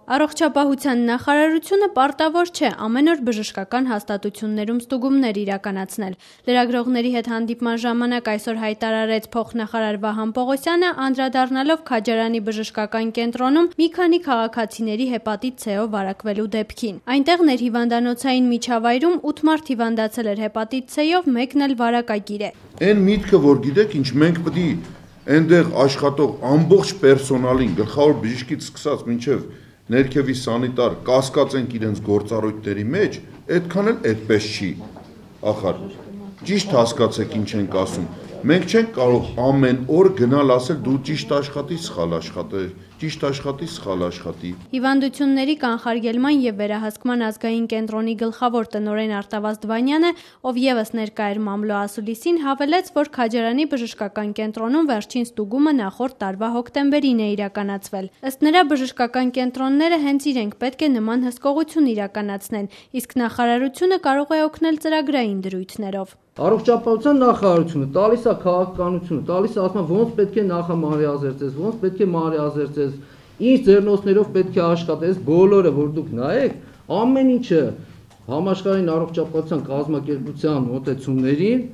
Առողջապահության նախարարությունը պարտավոր չէ ամեն օր բժշկական հաստատություններում ստուգումներ իրականացնել։ Լրագրողների հետ հանդիպման ժամանակ այսօր հայտարարեց փոխնախարար Վահան Պողոսյանը, անդրադառնալով Քաջարանի բժշկական կենտրոնում մի քանի քաղաքացիների հեպատիտ C-ով վարակվելու դեպքին։ Այնտեղ ներհիվանդանոցային միջավայրում 8 մարդ հիվանդացել էր հեպատիտ C-ով, մեկն էլ վարակագիր է։ Այն միտքը, որ գիտեք, ինչ մենք պետք է այնտեղ աշխատող ամբողջ պերսոնալին, գլխավոր բժիշկից սկսած մինչև ներքևի սանիտար կասկածենք իրենց գործառույթների մեջ, այդքան էլ այդպես չի, ախար, ճիշտ հասկացեք ինչ ենք ասում, մենք չենք կարող ամեն օր գնալ ասել դու ճիշտ աշխատի, սխալ աշխատի, ճիշտ աշխատի, սխալ աշխատի։ Հիվանդությունների կանխարգելման և վերահսկման ազգային կենտրոնի գլխավոր տնօրեն Արտավազդ Վանյանը, ով ևս ներկա էր մամլո ասուլիսին, հավելեց, որ Քաջարանի բժշկական կենտրոնում վերջին ստուգումը նախորդ տարվա հոկտեմբերին է իրականացվել։ Ըստ նրա, բժշկական կենտրոնները հենց իրենք պետք է նման հսկողություն իրականացնեն, իսկ նախարարությունը կարող է օգնել ծրագրային դրույթներով։ Առողջապահության նախարարությունը տալիս է քաղաքականությունը, տալիս է ասում ոնց պետք է նախամարիազերծես, ոնց պետք է մարիազերծես, ինչ ձեռնոցներով պետք է աշխատես, բոլորը որ դուք նայեք, ամեն ինչը համաշխարհային առողջապահության կազմակերպության մոտեցումներին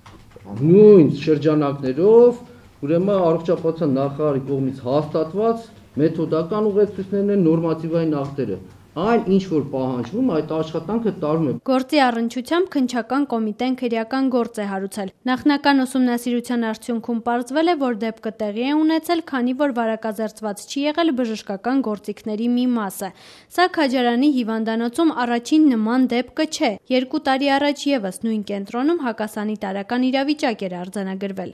նույն շրջանակներով, ուրեմն առողջապահության նախարարի կողմից հաստատված մեթոդական ուղեցույցներն են, նորմատիվային ակտերը։ Այն ինչ որ պահանջվում, այդ աշխատանքը տարվում է։ Գործի առնչությամբ քննչական կոմիտեն քրեական գործ է հարուցել։ Նախնական ուսումնասիրության արդյունքում պարզվել է, որ դեպքը տեղի է ունեցել, քանի որ վարակազերծված չի եղել բժշկական գործիքների մի մասը։ Սա Քաջարանի հիվանդանոցում առաջին նման դեպքը չէ։ 2 տարի առաջ ևս նույն կենտրոնում հակասանիտարական իրավիճակ էր արձանագրվել։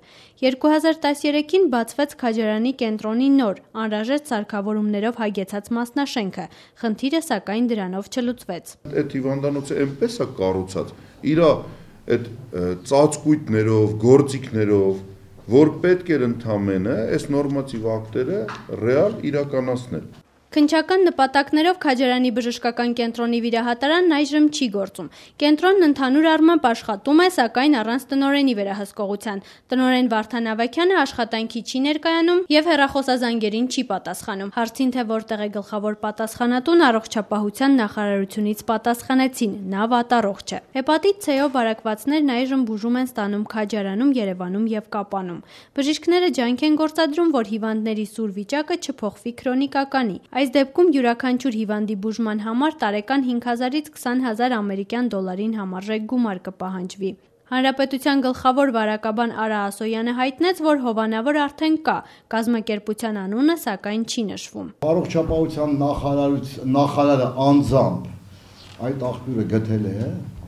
2013-ին բացվեց Քաջարանի կենտրոնի նոր, անհրաժեշտ սարքավորումներով հագեցած մասնաշենքը։ Խնդիրը սակայն դրանով չլուծվեց։ Այդ հիվանդանոցը այնպես է կառուցած, իր այդ ծածկույթներով, գործիքներով, որ պետք էր ընդամենը այս նորմատիվ ակտերը ռեալ իրականացնել։ Քննչական նպատակներով Քաջարանի բժշկական կենտրոնի վիրահատարանն այժմ չի գործում։ Կենտրոնն ընդհանուր առմամբ աշխատում է, սակայն առանց տնօրենի վերահսկողության։ Տնօրեն Վարդան Ավագյանը աշխատանքի չի ներկայանում և հեռախոսազանգերին չի պատասխանում։ Հարցին, թե որտեղ է գլխավոր պատասխանատուն, առողջապահության նախարարությունից պատասխանեցին՝ նա վատառողջ է։ Հեպատիտ C-ով վարակվածներն այժմ բուժում են ստանում Քաջարանում, Երևանում և Կապանում։ Բժիշկները ջանք են գործադրում, որ հիվանդների սուր վիճակը չփոխվի քրոնիկականի։ Այս դեպքում յուրաքանչյուր հիվանդի բուժման համար տարեկան 5000-ից 20000 ամերիկյան դոլարին համարժեք գումար կպահանջվի։ Հանրապետության գլխավոր վարակաբան Արա Ասոյանը հայտնեց, որ հովանավոր արդեն կա, կազմակերպության անունը սակայն չի նշվում։ Առողջապահության նախարարը անձամբ այդ աղբյուրը գտել է,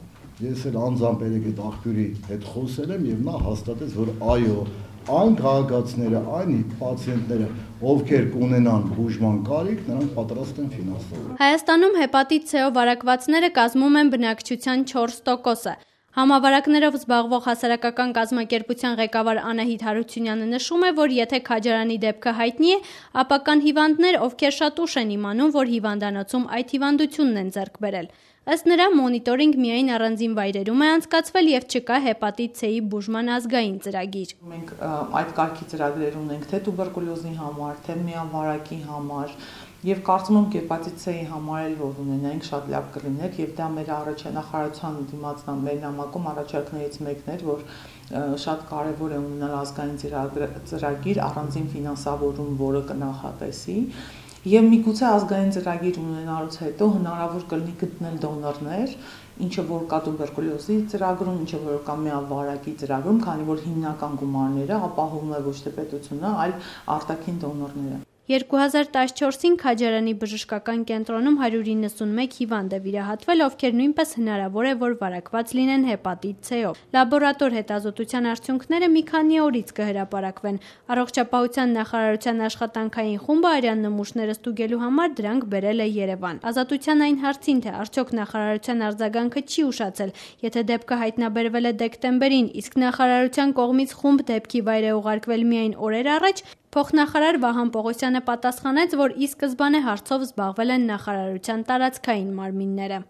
ես էլ անձամբ այդ աղբյուրի հետ խոսել եմ եւ նա հաստատեց, որ այո, այն քաղաքացիները, այն պացիենտները, ովքեր կունենան բուժման կարիք, նրանք պատրաստ են ֆինանսավորել։ Հայաստանում հեպատիտ C-ով վարակվածները կազմում են բնակչության 4%-ը։ Համավարակներով զբաղվող հասարակական կազմակերպության ղեկավար Անահիտ Հարությունյանը նշում է, որ եթե Քաջարանի դեպքը հայտնի է, ապա կան հիվանդներ, ովքեր շատ ուշ են իմանում, որ հիվանդանոցում այդ հիվանդությունն են ձեռք բերել։ Ըստ նրա, մոնիտորինգ միայն առանձին վայրերում է անցկացվել և չկա հեպատիտ C-ի բուժման ազգային ծրագիր։ Մենք այդ կարգի ծրագրեր ունենք թե տուբերկուլյոզի համար, թե միավարակի համար, եւ կարծում եմ հեպատիտ C-ի համար էլ որ ունենայինք շատ լավ կլիներ եւ դա մեր նախարարության դիմաց մեր նամակում առաջարկներից մեկն էր, որ շատ կարեւոր է ունենալ ազգային ծրագիր առանձին ֆինանսավորում, որը կնախատեսի։ Եվ միգուցե ազգային ծրագիր ունենալուց հետո հնարավոր կլինի գտնել դոնորներ, ինչը որ կա տուբերկուլյոզի ծրագրում, ինչը որ կա միավարակի ծրագրում, քանի որ հիմնական գումարները ապահովում է ոչ թե պետությունը, այլ արտաքին դոնորները։ 2014-ին Քաջարանի բժշկական կենտրոնում 191 հիվանդ է վիրահատվել, ովքեր նույնպես հնարավոր է, որ վարակված լինեն հեպատիտ C-ով։ Լաբորատոր հետազոտության արդյունքները մի քանի օրից կհրապարակվեն։ Առողջապահության նախարարության աշխատանքային խումբը արյան նմուշները ստուգելու համար դրանք բերել է Երևան։ Ազատության այն հարցին, թե արդյոք նախարարության արձագանքը չի ուշացել, եթե դեպքը հայտնաբերվել է դեկտեմբերին, իսկ նախարարության կողմից խումբ դեպքի վայր է ուղարկվել միայն օրեր առաջ, փոխնախարար Վահան Պողոսյանը պատասխանեց, որ ի սկզբանե հարցով զբաղվել են նախարարության տարածքային մարմինները։